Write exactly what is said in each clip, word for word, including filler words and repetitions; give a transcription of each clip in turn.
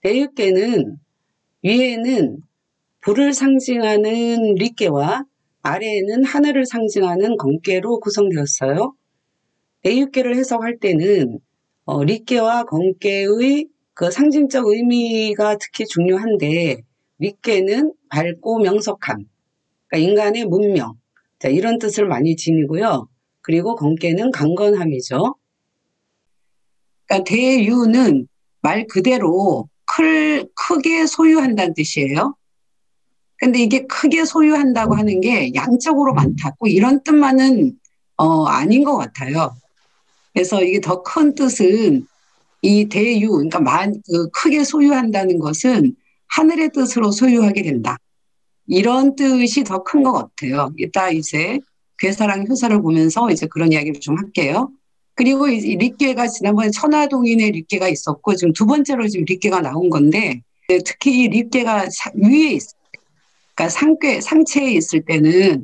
대육계는 위에는 불을 상징하는 릿계와 아래에는 하늘을 상징하는 건계로 구성되었어요. 대육계를 해석할 때는 어, 릿계와 건계의 그 상징적 의미가 특히 중요한데, 릿계는 밝고 명석함, 그러니까 인간의 문명, 자, 이런 뜻을 많이 지니고요. 그리고 건계는 강건함이죠. 그러니까 대유는 말 그대로 클, 크게 소유한다는 뜻이에요. 근데 이게 크게 소유한다고 하는 게 양적으로 많다고 이런 뜻만은 어, 아닌 것 같아요. 그래서 이게 더 큰 뜻은 이 대유, 그러니까 만, 그 크게 소유한다는 것은 하늘의 뜻으로 소유하게 된다. 이런 뜻이 더 큰 것 같아요. 이따 이제 괴사랑 효사를 보면서 이제 그런 이야기를 좀 할게요. 그리고 이 릿계가 지난번에 천하동인의 릿계가 있었고 지금 두 번째로 지금 릿계가 나온 건데, 특히 이 릿계가 위에 있어요. 그러니까 상괴, 상체에 있을 때는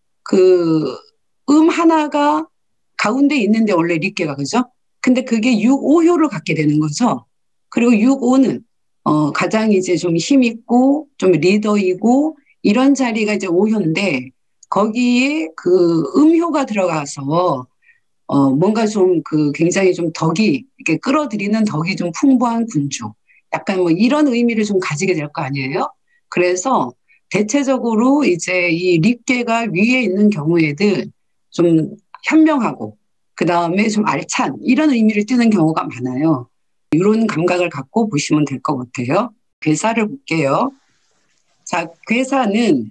그 음 하나가 가운데 있는데 원래 릿계가 그죠? 근데 그게 육, 오효를 갖게 되는 거죠. 그리고 육, 오는 어, 가장 이제 좀 힘있고 좀 리더이고 이런 자리가 이제 오효인데, 거기에 그 음효가 들어가서 어, 뭔가 좀 그 굉장히 좀 덕이 이렇게 끌어들이는 덕이 좀 풍부한 군주. 약간 뭐 이런 의미를 좀 가지게 될 거 아니에요? 그래서 대체적으로 이제 이 릿계가 위에 있는 경우에는 좀 현명하고 그 다음에 좀 알찬 이런 의미를 띠는 경우가 많아요. 이런 감각을 갖고 보시면 될 것 같아요. 괴사를 볼게요. 자, 괴사는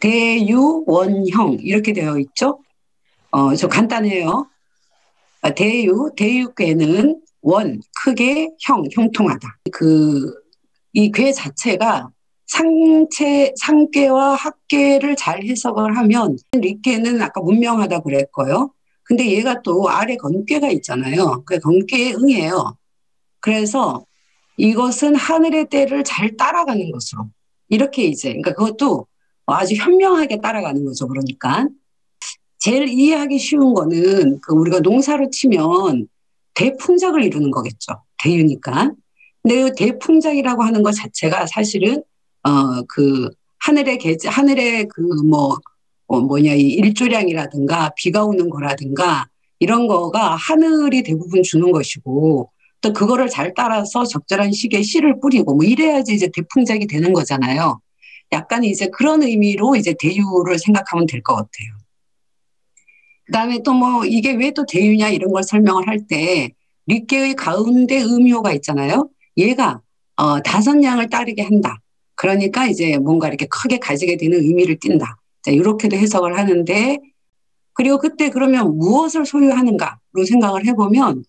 대유원형 이렇게 되어 있죠. 어, 저 간단해요. 대유, 대유괴는 원, 크게 형, 형통하다. 그, 이 괴 자체가 상체, 상괴와 합괴를 잘 해석을 하면 릿괴는 아까 문명하다 그랬고요. 근데 얘가 또 아래 건괴가 있잖아요. 그 건괴에 응해요. 그래서 이것은 하늘의 때를 잘 따라가는 것으로. 이렇게 이제, 그러니까 그것도 아주 현명하게 따라가는 거죠. 그러니까. 제일 이해하기 쉬운 거는 그 우리가 농사로 치면 대풍작을 이루는 거겠죠. 대유니까. 근데 이 대풍작이라고 하는 것 자체가 사실은 어 그 하늘의 계제, 하늘의 그 뭐 어 뭐냐 이 일조량이라든가 비가 오는 거라든가 이런 거가 하늘이 대부분 주는 것이고, 또 그거를 잘 따라서 적절한 시기에 씨를 뿌리고 뭐 이래야지 이제 대풍작이 되는 거잖아요. 약간 이제 그런 의미로 이제 대유를 생각하면 될 것 같아요. 그다음에 또 뭐 이게 왜 또 대유냐 이런 걸 설명을 할 때 릿계의 가운데 음효가 있잖아요. 얘가 어, 다섯 양을 따르게 한다. 그러니까 이제 뭔가 이렇게 크게 가지게 되는 의미를 띈다. 자, 이렇게도 해석을 하는데, 그리고 그때 그러면 무엇을 소유하는가로 생각을 해보면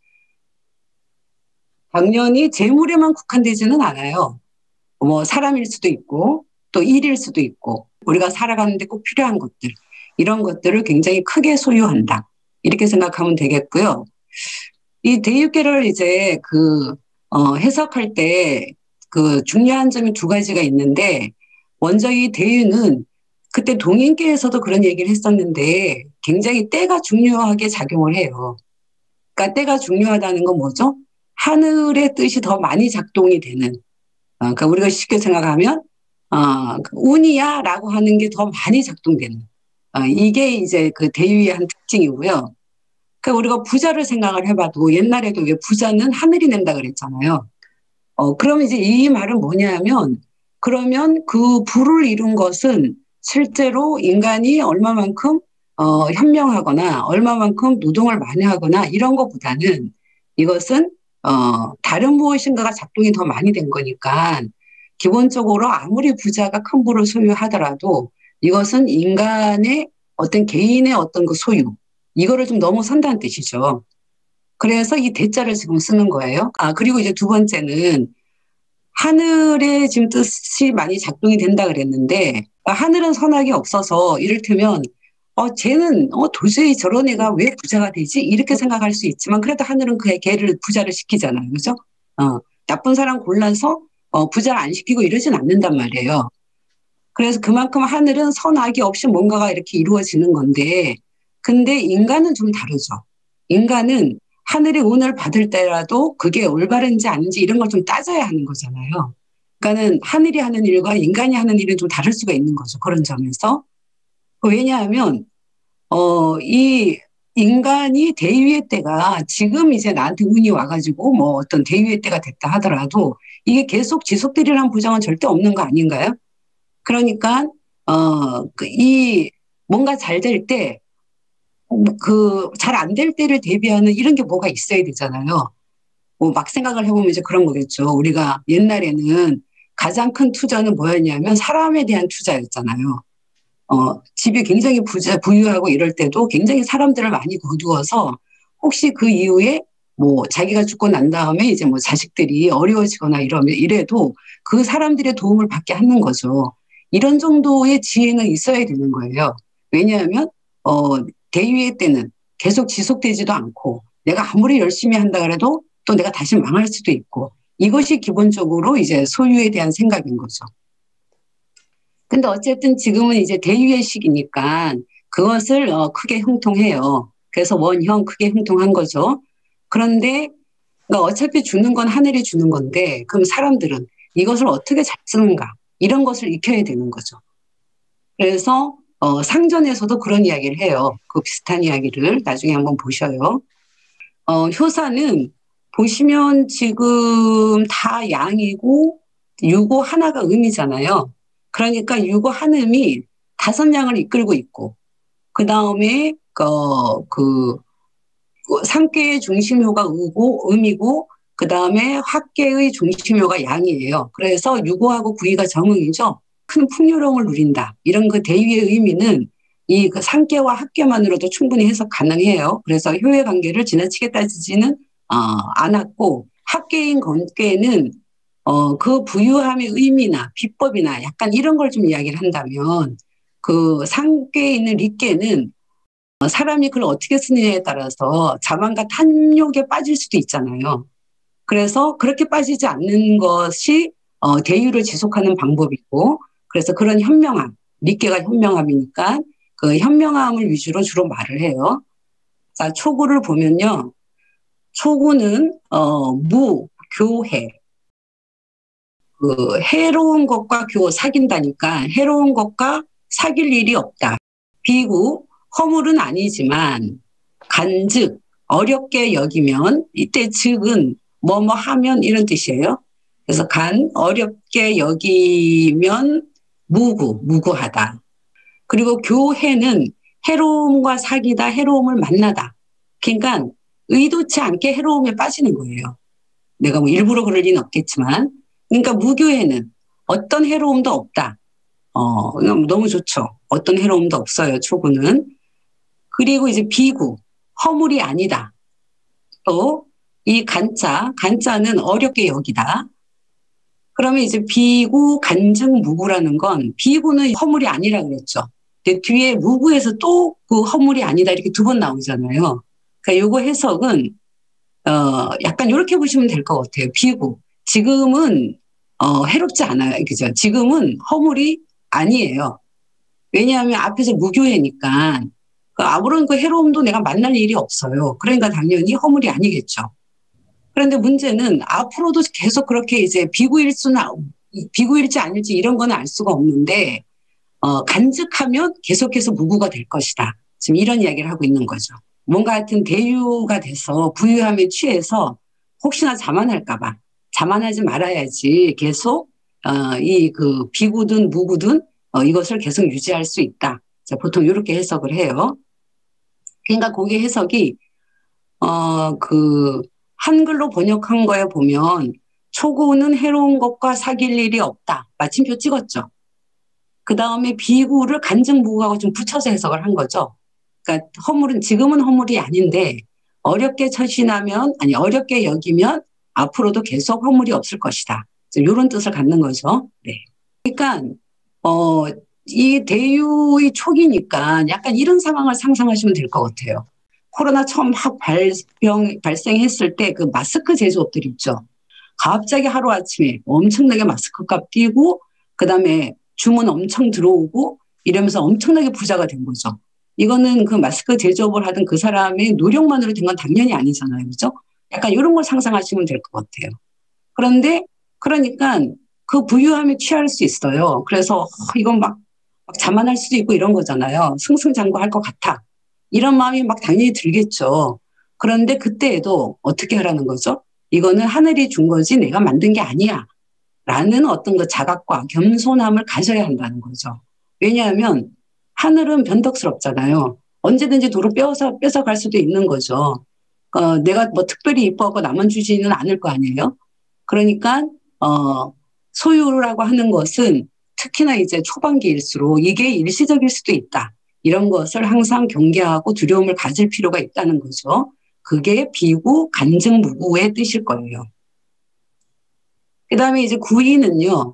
당연히 재물에만 국한되지는 않아요. 뭐 사람일 수도 있고 또 일일 수도 있고 우리가 살아가는데 꼭 필요한 것들, 이런 것들을 굉장히 크게 소유한다. 이렇게 생각하면 되겠고요. 이 대육계를 이제 그, 어, 해석할 때 그 중요한 점이 두 가지가 있는데, 먼저 이 대유는 그때 동인계에서도 그런 얘기를 했었는데 굉장히 때가 중요하게 작용을 해요. 그러니까 때가 중요하다는 건 뭐죠? 하늘의 뜻이 더 많이 작동이 되는, 어, 그러니까 우리가 쉽게 생각하면 어, 운이야 라고 하는 게 더 많이 작동되는, 어, 이게 이제 그 대유의 한 특징이고요. 그러니까 우리가 부자를 생각을 해봐도 옛날에도 왜 부자는 하늘이 낸다 그랬잖아요. 어, 그럼 이제 이 말은 뭐냐면, 그러면 그 부를 이룬 것은 실제로 인간이 얼마만큼 어, 현명하거나 얼마만큼 노동을 많이 하거나 이런 것보다는 이것은 어, 다른 무엇인가가 작동이 더 많이 된 거니까, 기본적으로 아무리 부자가 큰 부를 소유하더라도 이것은 인간의 어떤 개인의 어떤 그 소유, 이거를 좀 넘어선다는 뜻이죠. 그래서 이 대자를 지금 쓰는 거예요. 아, 그리고 이제 두 번째는 하늘의 지금 뜻이 많이 작동이 된다 그랬는데, 하늘은 선악이 없어서 이를테면 어, 쟤는 어, 도저히 저런 애가 왜 부자가 되지? 이렇게 생각할 수 있지만 그래도 하늘은 그 걔를 부자를 시키잖아요. 그죠? 어, 나쁜 사람 골라서 어, 부자를 안 시키고 이러진 않는단 말이에요. 그래서 그만큼 하늘은 선악이 없이 뭔가가 이렇게 이루어지는 건데, 근데 인간은 좀 다르죠. 인간은 하늘의 운을 받을 때라도 그게 올바른지 아닌지 이런 걸 좀 따져야 하는 거잖아요. 그러니까는 하늘이 하는 일과 인간이 하는 일은 좀 다를 수가 있는 거죠. 그런 점에서. 왜냐하면 어, 이 인간이 대위의 때가 지금 이제 나한테 운이 와가지고 뭐 어떤 대위의 때가 됐다 하더라도 이게 계속 지속되리라는 보장은 절대 없는 거 아닌가요? 그러니까 어, 그 이 뭔가 잘 될 때, 그 잘 안 될 때를 대비하는 이런 게 뭐가 있어야 되잖아요. 뭐 막 생각을 해보면 이제 그런 거겠죠. 우리가 옛날에는 가장 큰 투자는 뭐였냐면 사람에 대한 투자였잖아요. 어, 집이 굉장히 부자, 부유하고 이럴 때도 굉장히 사람들을 많이 거두어서 혹시 그 이후에 뭐 자기가 죽고 난 다음에 이제 뭐 자식들이 어려워지거나 이러면 이래도 그 사람들의 도움을 받게 하는 거죠. 이런 정도의 지혜는 있어야 되는 거예요. 왜냐하면 어, 대유의 때는 계속 지속되지도 않고 내가 아무리 열심히 한다 그래도 또 내가 다시 망할 수도 있고 이것이 기본적으로 이제 소유에 대한 생각인 거죠. 근데 어쨌든 지금은 이제 대유의 시기니까 그것을 어, 크게 형통해요. 그래서 원형 크게 형통한 거죠. 그런데 그러니까 어차피 주는 건 하늘이 주는 건데 그럼 사람들은 이것을 어떻게 잘 쓰는가 이런 것을 익혀야 되는 거죠. 그래서 어, 상전에서도 그런 이야기를 해요. 그 비슷한 이야기를 나중에 한번 보셔요. 어, 효사는 보시면 지금 다 양이고 유고 하나가 음이잖아요. 그러니까 유고 한 음이 다섯 양을 이끌고 있고 그 다음에 어, 그 상계의 중심효가 의고 음이고 그 다음에 학계의 중심효가 양이에요. 그래서 유고하고 구이가 정응이죠. 큰 풍요로움을 누린다. 이런 그 대위의 의미는 이 그 상계와 학계만으로도 충분히 해석 가능해요. 그래서 효의 관계를 지나치게 따지지는 어, 않았고 학계인 건계는 어, 그 부유함의 의미나 비법이나 약간 이런 걸 좀 이야기를 한다면 그 상계에 있는 리계는 사람이 그걸 어떻게 쓰느냐에 따라서 자만과 탐욕에 빠질 수도 있잖아요. 그래서 그렇게 빠지지 않는 것이 어, 대유를 지속하는 방법이고 그래서 그런 현명함, 리께가 현명함이니까 그 현명함을 위주로 주로 말을 해요. 자, 초구를 보면요. 초구는 어, 무, 교해. 그 해로운 것과 교 사귄다니까 해로운 것과 사귈 일이 없다. 비구, 허물은 아니지만 간즉, 어렵게 여기면 이때 즉은 뭐뭐 하면 이런 뜻이에요. 그래서 간, 어렵게 여기면 무구, 무구하다. 그리고 교해는 해로움과 사귀다, 해로움을 만나다. 그러니까 의도치 않게 해로움에 빠지는 거예요. 내가 뭐 일부러 그럴 리는 없겠지만. 그러니까 무교해는 어떤 해로움도 없다. 어, 너무 좋죠. 어떤 해로움도 없어요, 초구는. 그리고 이제 비구, 허물이 아니다. 또 이 간자, 간자는 어렵게 여기다. 그러면 이제 비구, 간증, 무구라는 건 비구는 허물이 아니라 그랬죠. 근데 뒤에 무구에서 또 그 허물이 아니다 이렇게 두 번 나오잖아요. 그러니까 요거 해석은 어, 약간 이렇게 보시면 될 것 같아요. 비구. 지금은 어, 해롭지 않아요. 그죠? 지금은 허물이 아니에요. 왜냐하면 앞에서 무교회니까 그 아무런 그 해로움도 내가 만날 일이 없어요. 그러니까 당연히 허물이 아니겠죠. 그런데 문제는 앞으로도 계속 그렇게 이제 비구일 수는 비구일지 아닐지 이런 거는 알 수가 없는데 어, 간직하면 계속해서 무구가 될 것이다. 지금 이런 이야기를 하고 있는 거죠. 뭔가 하여튼 대유가 돼서 부유함에 취해서 혹시나 자만할까봐 자만하지 말아야지 계속 어, 이 그 비구든 무구든 어, 이것을 계속 유지할 수 있다. 자, 보통 이렇게 해석을 해요. 그러니까 거기 해석이 어, 그 한글로 번역한 거에 보면 초구는 해로운 것과 사귈 일이 없다. 마침표 찍었죠. 그 다음에 비구를 간증무구하고 좀 붙여서 해석을 한 거죠. 그러니까 허물은 지금은 허물이 아닌데 어렵게 처신하면 아니 어렵게 여기면 앞으로도 계속 허물이 없을 것이다. 이런 뜻을 갖는 거죠. 네. 그러니까 어, 이 대유의 초기니까 약간 이런 상황을 상상하시면 될 것 같아요. 코로나 처음 확 발병, 발생했을 때 그 마스크 제조업들 있죠. 갑자기 하루아침에 엄청나게 마스크 값 뛰고 그다음에 주문 엄청 들어오고 이러면서 엄청나게 부자가 된 거죠. 이거는 그 마스크 제조업을 하던 그 사람의 노력만으로 된 건 당연히 아니잖아요. 그죠? 약간 이런 걸 상상하시면 될 것 같아요. 그런데, 그러니까 그 부유함에 취할 수 있어요. 그래서, 어, 이건 막, 막 자만할 수도 있고 이런 거잖아요. 승승장구할 것 같아. 이런 마음이 막 당연히 들겠죠. 그런데 그때에도 어떻게 하라는 거죠? 이거는 하늘이 준 거지 내가 만든 게 아니야. 라는 어떤 그 자각과 겸손함을 가져야 한다는 거죠. 왜냐하면 하늘은 변덕스럽잖아요. 언제든지 도로 뺏어서, 뺏어갈 수도 있는 거죠. 어, 내가 뭐 특별히 이뻐하고 나만 주지는 않을 거 아니에요. 그러니까, 어, 소유라고 하는 것은 특히나 이제 초반기일수록 이게 일시적일 수도 있다. 이런 것을 항상 경계하고 두려움을 가질 필요가 있다는 거죠. 그게 비구, 간증, 무구의 뜻일 거예요. 그 다음에 이제 구이는요,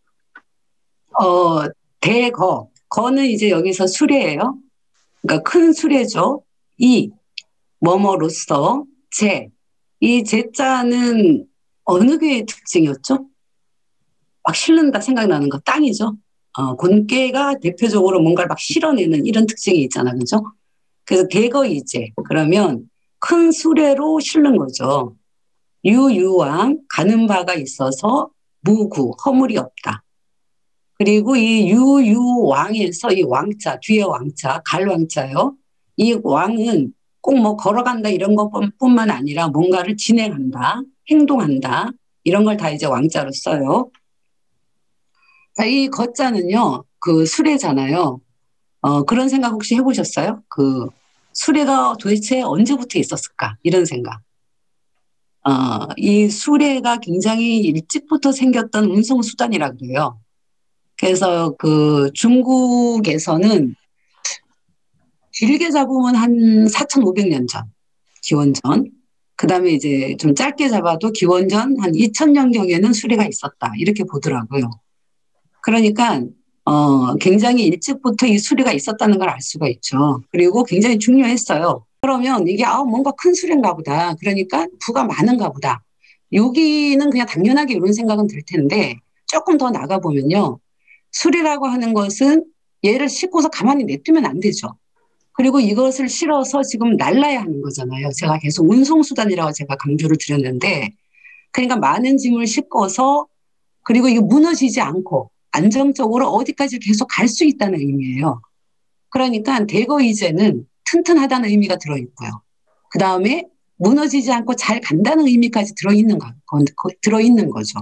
어, 대거. 거는 이제 여기서 수레예요. 그러니까 큰 수레죠. 이, 뭐뭐로서, 제. 이 제자는 어느 게 특징이었죠? 막 실른다 생각나는 거 땅이죠. 어, 곤깨가 대표적으로 뭔가를 막 실어내는 이런 특징이 있잖아. 그죠? 그래서 대거이제. 그러면 큰 수레로 실는 거죠. 유유왕, 가는 바가 있어서 무구, 허물이 없다. 그리고 이 유유왕에서 이 왕자, 뒤에 왕자, 갈왕자요. 이 왕은 꼭 뭐 걸어간다 이런 것뿐만 아니라 뭔가를 진행한다, 행동한다. 이런 걸 다 이제 왕자로 써요. 자, 이 거자는요, 그 수레잖아요. 어, 그런 생각 혹시 해보셨어요? 그 수레가 도대체 언제부터 있었을까? 이런 생각. 어, 이 수레가 굉장히 일찍부터 생겼던 운송수단이라 그래요. 그래서 그 중국에서는 길게 잡으면 한 사천오백 년 전, 기원전. 그 다음에 이제 좀 짧게 잡아도 기원전 한 이천 년경에는 수레가 있었다. 이렇게 보더라고요. 그러니까, 어, 굉장히 일찍부터 이 수레가 있었다는 걸 알 수가 있죠. 그리고 굉장히 중요했어요. 그러면 이게, 아, 뭔가 큰 수레인가 보다. 그러니까 부가 많은가 보다. 여기는 그냥 당연하게 이런 생각은 들 텐데, 조금 더 나가보면요. 수레라고 하는 것은 얘를 싣고서 가만히 냅두면 안 되죠. 그리고 이것을 실어서 지금 날라야 하는 거잖아요. 제가 계속 운송수단이라고 제가 강조를 드렸는데, 그러니까 많은 짐을 싣고서, 그리고 이게 무너지지 않고 안정적으로 어디까지 계속 갈 수 있다는 의미예요. 그러니까 대거이제는 튼튼하다는 의미가 들어있고요. 그 다음에 무너지지 않고 잘 간다는 의미까지 들어있는 거, 들어있는 거죠.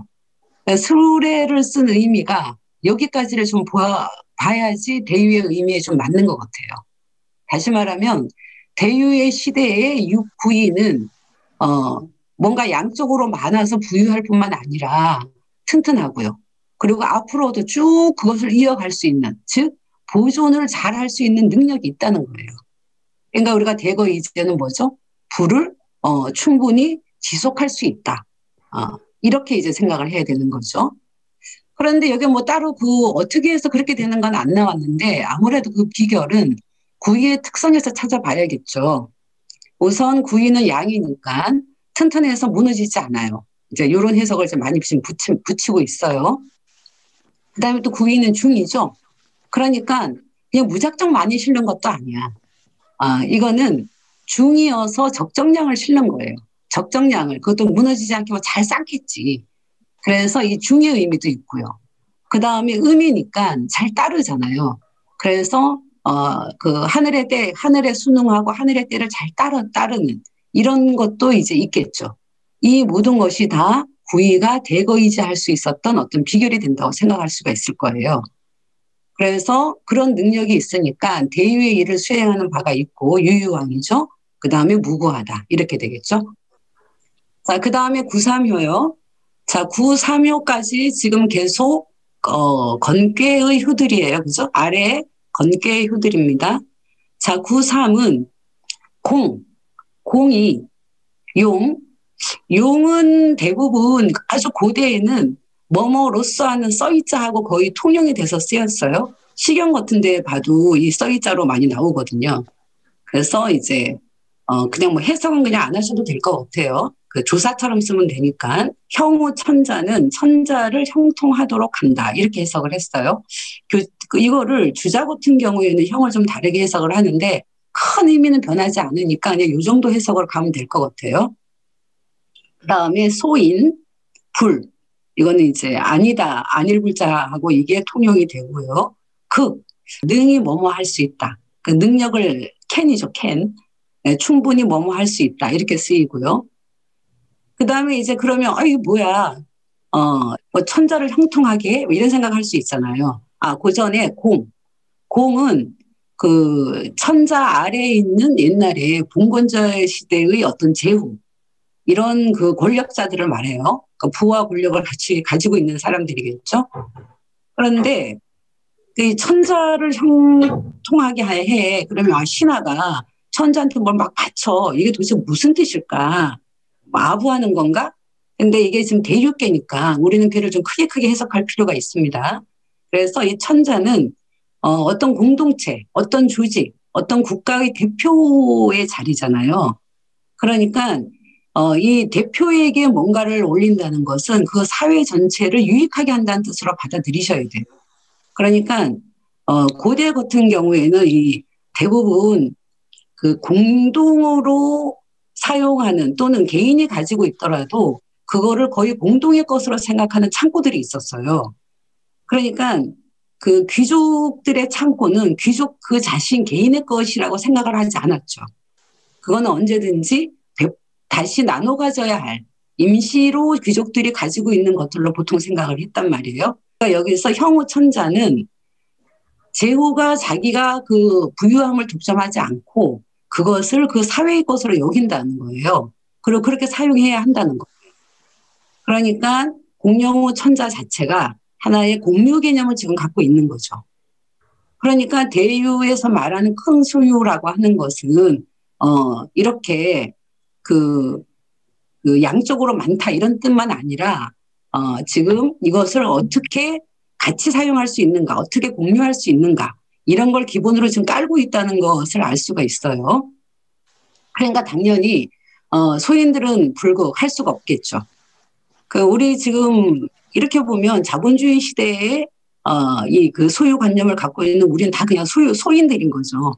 수레를 쓴 의미가 여기까지를 좀 보아, 봐야지 대유의 의미에 좀 맞는 것 같아요. 다시 말하면 대유의 시대의 육구이는 어, 뭔가 양쪽으로 많아서 부유할 뿐만 아니라 튼튼하고요. 그리고 앞으로도 쭉 그것을 이어갈 수 있는, 즉 보존을 잘 할 수 있는 능력이 있다는 거예요. 그러니까 우리가 대거 이제는 뭐죠? 부를 어, 충분히 지속할 수 있다. 어, 이렇게 이제 생각을 해야 되는 거죠. 그런데 여기 뭐 따로 그 어떻게 해서 그렇게 되는 건 안 나왔는데 아무래도 그 비결은 구이의 특성에서 찾아봐야겠죠. 우선 구이는 양이니까 튼튼해서 무너지지 않아요. 이제 이런 해석을 좀 많이 지금 붙이, 붙이고 있어요. 그 다음에 또 구이는 중이죠. 그러니까 그냥 무작정 많이 실는 것도 아니야. 아, 이거는 중이어서 적정량을 실는 거예요. 적정량을. 그것도 무너지지 않게 뭐 잘 쌓겠지. 그래서 이 중의 의미도 있고요. 그 다음에 음이니까 잘 따르잖아요. 그래서 어, 그 하늘의 때, 하늘의 순응하고 하늘의 때를 잘 따르, 따르는 이런 것도 이제 있겠죠. 이 모든 것이 다 구이가 대거이지할 수 있었던 어떤 비결이 된다고 생각할 수가 있을 거예요. 그래서 그런 능력이 있으니까 대유의 일을 수행하는 바가 있고 유유왕이죠. 그 다음에 무구하다 이렇게 되겠죠. 자, 그 다음에 구삼효요. 자, 구삼효까지 지금 계속 어, 건괴의 효들이에요. 그죠? 아래 건괴의 효들입니다. 자, 구삼은 공, 공이 용, 용은 대부분 아주 고대에는 뭐뭐로써 하는 써이자하고 거의 통용이 돼서 쓰였어요. 시경 같은 데 봐도 이 써이자로 많이 나오거든요. 그래서 이제 어, 그냥 뭐 해석은 그냥 안 하셔도 될 것 같아요. 그 조사처럼 쓰면 되니까 형우 천자는 천자를 형통하도록 한다 이렇게 해석을 했어요. 그, 그 이거를 주자 같은 경우에는 형을 좀 다르게 해석을 하는데 큰 의미는 변하지 않으니까 그냥 이 정도 해석을 가면 될 것 같아요. 그 다음에 소인, 불. 이거는 이제 아니다, 아닐 불자하고 이게 통용이 되고요. 극, 능히 뭐뭐 할 수 있다. 그 능력을 캔이죠, 캔. 네, 충분히 뭐뭐 할 수 있다. 이렇게 쓰이고요. 그 다음에 이제 그러면, 아, 이게 뭐야. 어, 뭐 천자를 형통하게 뭐 이런 생각할 수 있잖아요. 아, 그 전에 공. 공은 그 천자 아래에 있는 옛날에 봉건절 시대의 어떤 제후. 이런 그 권력자들을 말해요. 그 부와 권력을 같이 가지고 있는 사람들이겠죠. 그런데 그 천자를 형통하게 해. 그러면 아, 신하가 천자한테 뭘 막 바쳐. 이게 도대체 무슨 뜻일까? 뭐 아부하는 건가? 근데 이게 지금 대륙계니까 우리는 걔를 좀 크게 크게 해석할 필요가 있습니다. 그래서 이 천자는 어, 어떤 공동체, 어떤 조직, 어떤 국가의 대표의 자리잖아요. 그러니까 어, 이 대표에게 뭔가를 올린다는 것은 그 사회 전체를 유익하게 한다는 뜻으로 받아들이셔야 돼요. 그러니까 어, 고대 같은 경우에는 이 대부분 그 공동으로 사용하는 또는 개인이 가지고 있더라도 그거를 거의 공동의 것으로 생각하는 창고들이 있었어요. 그러니까 그 귀족들의 창고는 귀족 그 자신 개인의 것이라고 생각을 하지 않았죠. 그거는 언제든지 다시 나눠 가져야 할 임시로 귀족들이 가지고 있는 것들로 보통 생각을 했단 말이에요. 그러니까 여기서 형우 천자는 제후가 자기가 그 부유함을 독점하지 않고 그것을 그 사회의 것으로 여긴다는 거예요. 그리고 그렇게 사용해야 한다는 거예요. 그러니까 공영우 천자 자체가 하나의 공유 개념을 지금 갖고 있는 거죠. 그러니까 대유에서 말하는 큰 소유라고 하는 것은 어 이렇게 그, 그 양적으로 많다 이런 뜻만 아니라 어 지금 이것을 어떻게 같이 사용할 수 있는가, 어떻게 공유할 수 있는가 이런 걸 기본으로 지금 깔고 있다는 것을 알 수가 있어요. 그러니까 당연히 어 소인들은 불극할 수가 없겠죠. 그 우리 지금 이렇게 보면 자본주의 시대에 어 이 그 소유관념을 갖고 있는 우리는 다 그냥 소유 소인들인 거죠.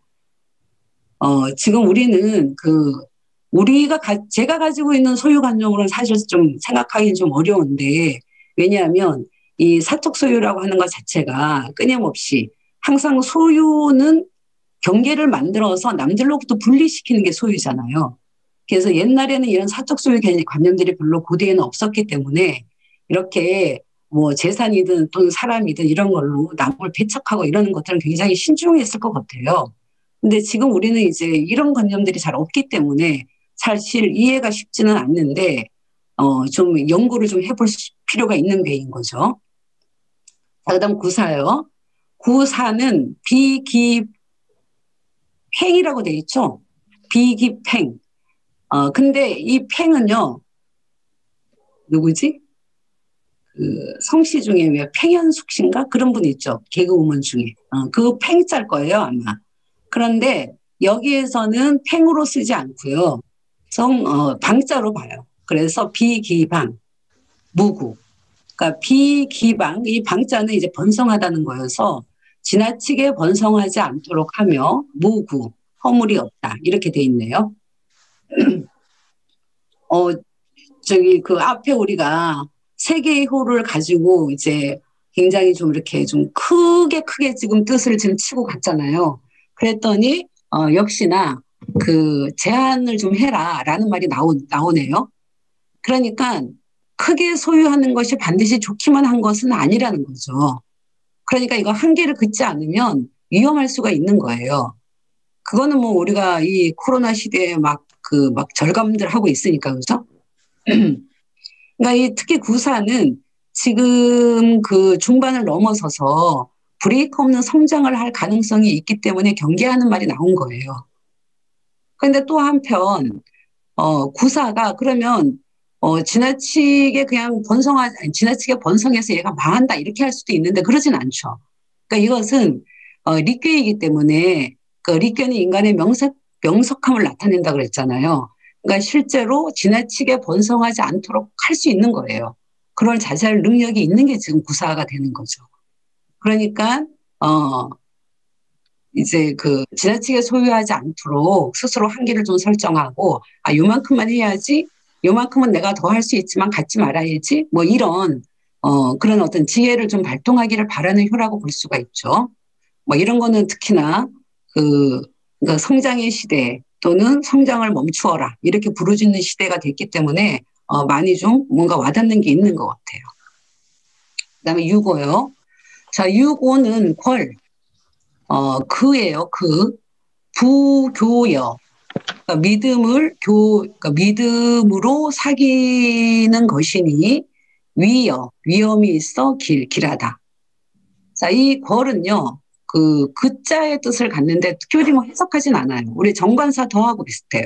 어 지금 우리는 그 우리가 가, 제가 가지고 있는 소유관념으로는 사실 좀 생각하기는 좀 어려운데 왜냐하면 이 사적 소유라고 하는 것 자체가 끊임없이 항상 소유는 경계를 만들어서 남들로부터 분리시키는 게 소유잖아요. 그래서 옛날에는 이런 사적 소유 관념들이 별로 고대에는 없었기 때문에 이렇게 뭐 재산이든 또는 사람이든 이런 걸로 남을 배척하고 이러는 것들은 굉장히 신중했을 것 같아요. 근데 지금 우리는 이제 이런 관념들이 잘 없기 때문에 사실 이해가 쉽지는 않는데 어, 좀 연구를 좀 해볼 필요가 있는 괴인 거죠. 자, 그다음 구사요. 구사는 비기팽이라고 돼 있죠. 비기팽. 어, 근데 이 팽은요, 누구지? 그 성씨 중에 왜 팽현숙 씨인가? 그런 분 있죠. 개그우먼 중에. 어, 그 팽짤 거예요, 아마. 그런데 여기에서는 팽으로 쓰지 않고요. 성, 어, 방자로 봐요. 그래서 비기방, 무구. 그러니까 비기방, 이 방자는 이제 번성하다는 거여서 지나치게 번성하지 않도록 하며 무구, 허물이 없다. 이렇게 돼 있네요. 어, 저기 그 앞에 우리가 세 개의 호를 가지고 이제 굉장히 좀 이렇게 좀 크게 크게 지금 뜻을 지금 치고 갔잖아요. 그랬더니 어, 역시나 그 제한을 좀 해라라는 말이 나오, 나오네요. 그러니까 크게 소유하는 것이 반드시 좋기만 한 것은 아니라는 거죠. 그러니까 이거 한계를 긋지 않으면 위험할 수가 있는 거예요. 그거는 뭐 우리가 이 코로나 시대에 막 그 막 절감들 하고 있으니까 그죠? 그러니까 이 특히 구사는 지금 그 중반을 넘어서서 브레이크 없는 성장을 할 가능성이 있기 때문에 경계하는 말이 나온 거예요. 그런데 또 한편 어, 구사가 그러면 어, 지나치게 그냥 번성하, 지나치게 번성해서 얘가 망한다 이렇게 할 수도 있는데 그러진 않죠. 그러니까 이것은 어, 리괴이기 때문에 그 리괴는 인간의 명석, 명석함을 나타낸다 그랬잖아요. 그러니까 실제로 지나치게 번성하지 않도록 할 수 있는 거예요. 그걸 자제할 능력이 있는 게 지금 구사가 되는 거죠. 그러니까 어 이제 그 지나치게 소유하지 않도록 스스로 한계를 좀 설정하고 아 요만큼만 해야지 요만큼은 내가 더 할 수 있지만 갖지 말아야지 뭐 이런 어 그런 어떤 지혜를 좀 발동하기를 바라는 효라고 볼 수가 있죠. 뭐 이런 거는 특히나 그 그러니까 성장의 시대 또는 성장을 멈추어라 이렇게 부르짖는 시대가 됐기 때문에 어 많이 좀 뭔가 와닿는 게 있는 것 같아요. 그다음에 유고요. 자, 유고는 궐, 어, 그예요. 그 부교여. 그러니까 믿음을 교, 그러니까 믿음으로 사귀는 것이니 위여, 위험이 있어 길, 길하다. 자, 이 궐은요, 그 그자의 뜻을 갖는데 특별히 뭐 해석하진 않아요. 우리 정관사 더하고 비슷해요.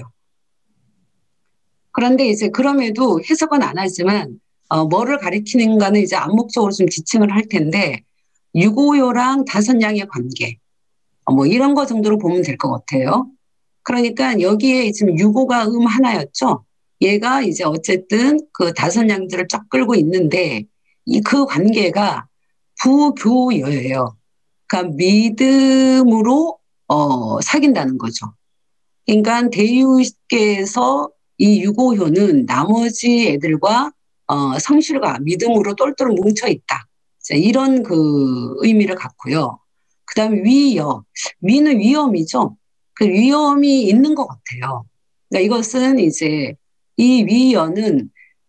그런데 이제 그럼에도 해석은 안 하지만 어, 뭐를 가리키는가는 이제 암묵적으로 좀 지칭을 할 텐데 유고요랑 다선양의 관계 어, 뭐 이런 거 정도로 보면 될 것 같아요. 그러니까 여기에 지금 유고가 음 하나였죠. 얘가 이제 어쨌든 그 다섯 양들을 쫙 끌고 있는데 이 그 관계가 부교여예요. 그러니까 믿음으로 어, 사귄다는 거죠. 그러니까 대유께서 이 유고효는 나머지 애들과 어, 성실과 믿음으로 똘똘 뭉쳐 있다. 자, 이런 그 의미를 갖고요. 그다음에 위여, 위는 위험이죠. 그 위험이 있는 것 같아요. 그러니까 이것은 이제 이 위여는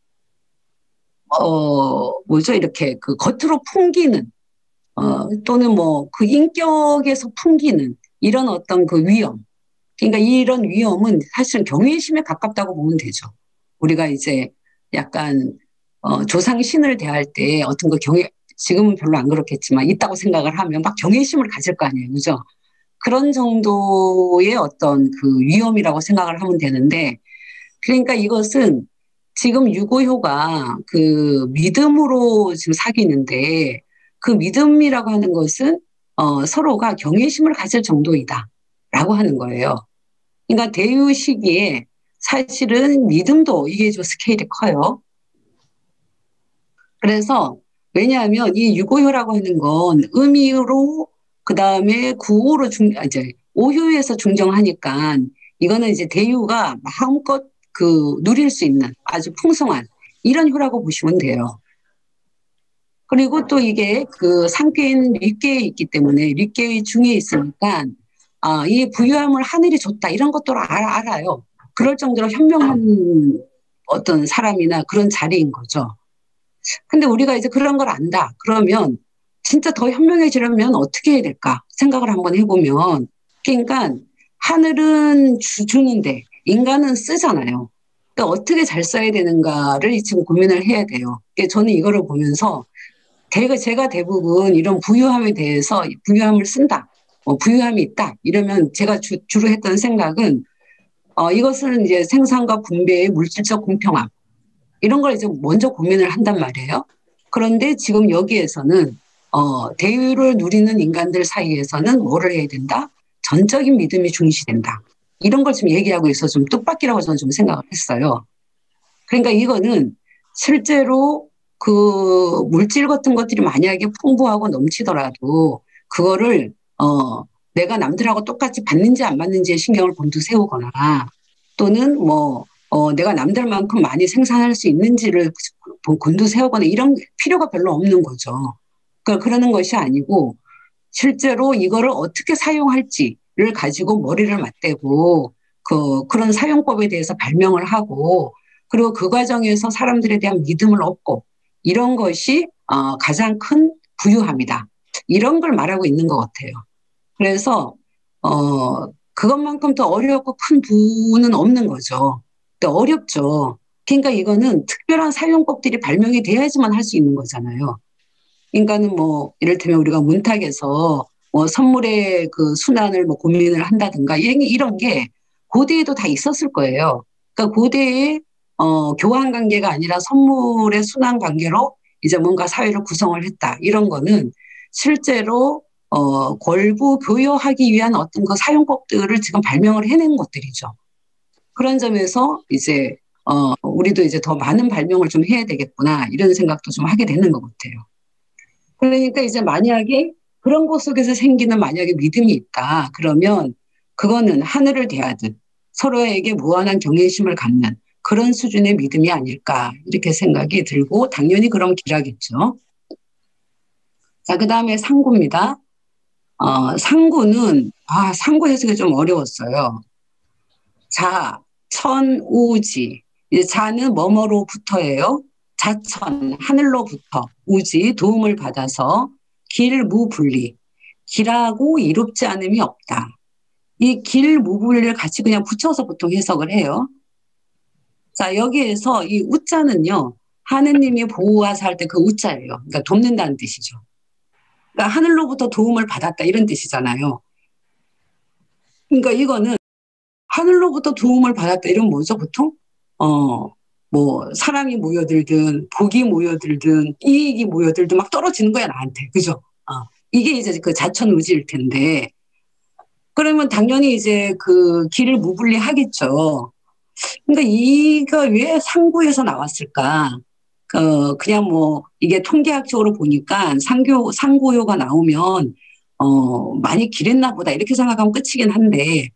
어 뭐죠 이렇게 그 겉으로 풍기는 어 또는 뭐 그 인격에서 풍기는 이런 어떤 그 위험. 그러니까 이런 위험은 사실은 경외심에 가깝다고 보면 되죠. 우리가 이제 약간 어, 조상 신을 대할 때 어떤 그 경외 지금은 별로 안 그렇겠지만 있다고 생각을 하면 막 경외심을 가질 거 아니에요, 그죠? 그런 정도의 어떤 그 위험이라고 생각을 하면 되는데, 그러니까 이것은 지금 유고효가 그 믿음으로 지금 사귀는데 그 믿음이라고 하는 것은 어, 서로가 경외심을 가질 정도이다라고 하는 거예요. 그러니까 대유 시기에 사실은 믿음도 이게 좀 스케일이 커요. 그래서 왜냐하면 이 유고효라고 하는 건 음이로 그 다음에 구호로 중 아, 이제 오효에서 중정하니까 이거는 이제 대유가 마음껏 그 누릴 수 있는 아주 풍성한 이런 효라고 보시면 돼요. 그리고 또 이게 그 상계인 릿계에 있기 때문에 릿계의 중에 있으니까 아, 이 부유함을 하늘이 줬다 이런 것도 알아, 알아요. 그럴 정도로 현명한 어떤 사람이나 그런 자리인 거죠. 근데 우리가 이제 그런 걸 안다. 그러면 진짜 더 현명해지려면 어떻게 해야 될까 생각을 한번 해보면 그러니까 하늘은 주, 주는데 인간은 쓰잖아요. 그러니까 어떻게 잘 써야 되는가를 지금 고민을 해야 돼요. 그러니까 저는 이거를 보면서 대가 제가 대부분 이런 부유함에 대해서 부유함을 쓴다. 어, 부유함이 있다. 이러면 제가 주, 주로 했던 생각은 어, 이것은 이제 생산과 분배의 물질적 공평함. 이런 걸 이제 먼저 고민을 한단 말이에요. 그런데 지금 여기에서는 어, 대유를 누리는 인간들 사이에서는 뭐를 해야 된다? 전적인 믿음이 중시된다. 이런 걸 지금 얘기하고 있어 좀 뜻밖이라고 저는 좀 생각을 했어요. 그러니까 이거는 실제로 그 물질 같은 것들이 만약에 풍부하고 넘치더라도 그거를 어, 내가 남들하고 똑같이 받는지 안 받는지에 신경을 곤두세우거나 또는 뭐 어, 내가 남들만큼 많이 생산할 수 있는지를 곤두세우거나 이런 필요가 별로 없는 거죠. 그러니까 그러는 것이 아니고 실제로 이거를 어떻게 사용할지를 가지고 머리를 맞대고 그 그런 사용법에 대해서 발명을 하고 그리고 그 과정에서 사람들에 대한 믿음을 얻고 이런 것이 어, 가장 큰 부유함이다. 이런 걸 말하고 있는 것 같아요. 그래서 어, 그것만큼 더 어렵고 큰 부는 없는 거죠. 또 어렵죠. 그러니까 이거는 특별한 사용법들이 발명이 돼야지만 할 수 있는 거잖아요. 그러니까는 뭐 이를테면 우리가 문탁에서 뭐 선물의 그 순환을 뭐 고민을 한다든가 이런, 이런 게 고대에도 다 있었을 거예요. 그러니까 고대에 어, 교환 관계가 아니라 선물의 순환 관계로 이제 뭔가 사회를 구성을 했다. 이런 거는 실제로 어, 골부 교여하기 위한 어떤 그 사용법들을 지금 발명을 해낸 것들이죠. 그런 점에서 이제 어, 우리도 이제 더 많은 발명을 좀 해야 되겠구나 이런 생각도 좀 하게 되는 것 같아요. 그러니까 이제 만약에 그런 것 속에서 생기는 만약에 믿음이 있다 그러면 그거는 하늘을 대하듯 서로에게 무한한 경외심을 갖는 그런 수준의 믿음이 아닐까 이렇게 생각이 들고 당연히 그럼 길하겠죠. 자, 그 다음에 상구입니다. 어, 상구는 아 상구 해석이 좀 어려웠어요. 자, 천, 우지. 이제 자는 뭐뭐로부터예요? 자천, 하늘로부터. 우지, 도움을 받아서 길무분리. 길하고 이롭지 않음이 없다. 이 길무분리를 같이 그냥 붙여서 보통 해석을 해요. 자, 여기에서 이 우자는요, 하느님이 보호하사 할 때 그 우자예요. 그러니까 돕는다는 뜻이죠. 그러니까 하늘로부터 도움을 받았다 이런 뜻이잖아요. 그러니까 이거는 하늘로부터 도움을 받았다. 이런 뭐죠, 보통? 어, 뭐, 사랑이 모여들든, 복이 모여들든, 이익이 모여들든 막 떨어지는 거야, 나한테. 그죠? 어, 이게 이제 그 자천우지일 텐데, 그러면 당연히 이제 그 길을 무분리 하겠죠. 그러니까 이가 왜 상구에서 나왔을까? 그, 그냥 뭐, 이게 통계학적으로 보니까 상교, 상고요가 나오면, 어, 많이 길했나 보다. 이렇게 생각하면 끝이긴 한데,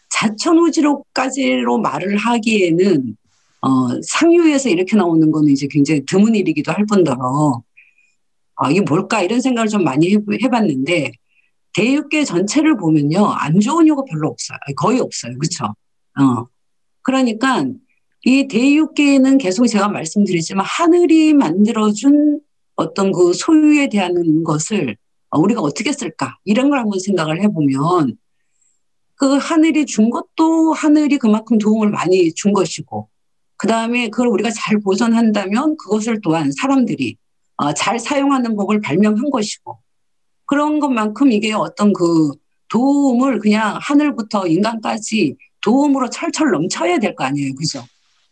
자천우지로까지로 말을 하기에는, 어, 상류에서 이렇게 나오는 거는 이제 굉장히 드문 일이기도 할 뿐더러, 아, 이게 뭘까? 이런 생각을 좀 많이 해, 해봤는데, 대육계 전체를 보면요, 안 좋은 요가 별로 없어요. 거의 없어요. 그쵸? 어. 그러니까 이 대육계는 계속 제가 말씀드리지만 하늘이 만들어준 어떤 그 소유에 대한 것을 우리가 어떻게 쓸까? 이런 걸 한번 생각을 해보면 그 하늘이 준 것도 하늘이 그만큼 도움을 많이 준 것이고 그 다음에 그걸 우리가 잘 보존한다면 그것을 또한 사람들이 어, 잘 사용하는 법을 발명한 것이고 그런 것만큼 이게 어떤 그 도움을 그냥 하늘부터 인간까지 도움으로 철철 넘쳐야 될 거 아니에요. 그죠?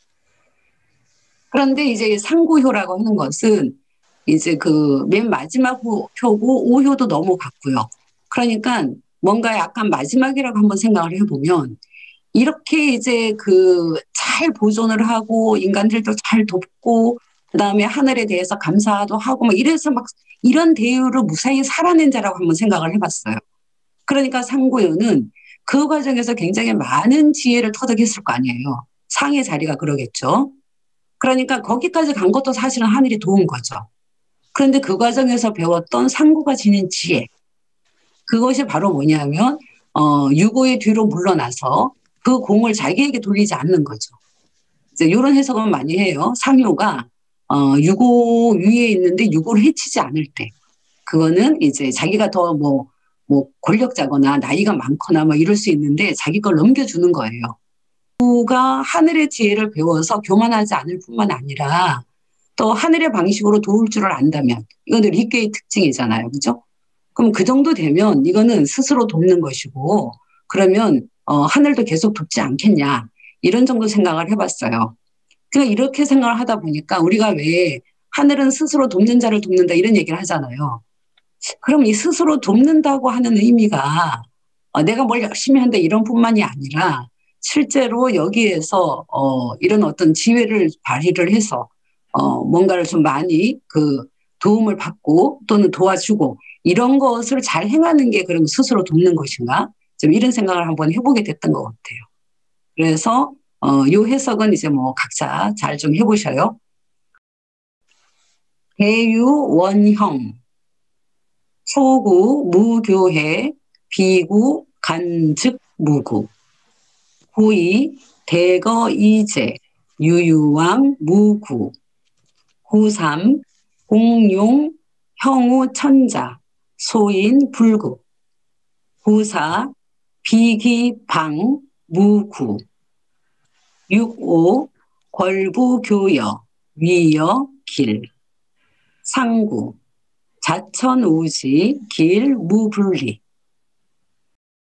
그런데 이제 상구효라고 하는 것은 이제 그 맨 마지막 효고 오효도 너무 같고요. 그러니까 뭔가 약간 마지막이라고 한번 생각을 해보면 이렇게 이제 그 잘 보존을 하고 인간들도 잘 돕고 그다음에 하늘에 대해서 감사도 하고 막 이래서 막 이런 대우를 무사히 살아낸 자라고 한번 생각을 해봤어요. 그러니까 상고요는 그 과정에서 굉장히 많은 지혜를 터득했을 거 아니에요. 상의 자리가 그러겠죠. 그러니까 거기까지 간 것도 사실은 하늘이 도운 거죠. 그런데 그 과정에서 배웠던 상고가 지닌 지혜, 그것이 바로 뭐냐면 어, 유고의 뒤로 물러나서 그 공을 자기에게 돌리지 않는 거죠. 이제 이런 해석은 많이 해요. 상효가 어, 유고 위에 있는데 유고를 해치지 않을 때, 그거는 이제 자기가 더 뭐, 뭐 권력자거나 나이가 많거나 뭐 이럴 수 있는데 자기 걸 넘겨주는 거예요. 유가 하늘의 지혜를 배워서 교만하지 않을 뿐만 아니라 또 하늘의 방식으로 도울 줄을 안다면 이거는 리케의 특징이잖아요. 그죠? 그럼 그 정도 되면 이거는 스스로 돕는 것이고 그러면 어, 하늘도 계속 돕지 않겠냐 이런 정도 생각을 해봤어요. 그러니까 이렇게 생각을 하다 보니까 우리가 왜 하늘은 스스로 돕는 자를 돕는다 이런 얘기를 하잖아요. 그럼 이 스스로 돕는다고 하는 의미가 어, 내가 뭘 열심히 한다 이런 뿐만이 아니라 실제로 여기에서 어, 이런 어떤 지혜를 발휘를 해서 어, 뭔가를 좀 많이 그 도움을 받고 또는 도와주고 이런 것을 잘 행하는 게 그럼 스스로 돕는 것인가? 좀 이런 생각을 한번 해보게 됐던 것 같아요. 그래서 어, 요 해석은 이제 뭐 각자 잘 좀 해보셔요. 대유원형, 소구 무교해, 비구 간즉 무구, 구이 대거이제, 유유왕 무구, 구삼 공용 형우 천자, 소인 불구, 구사 비기방 무구, 육오 걸부교여 위여 길, 상구 자천우지 길 무분리,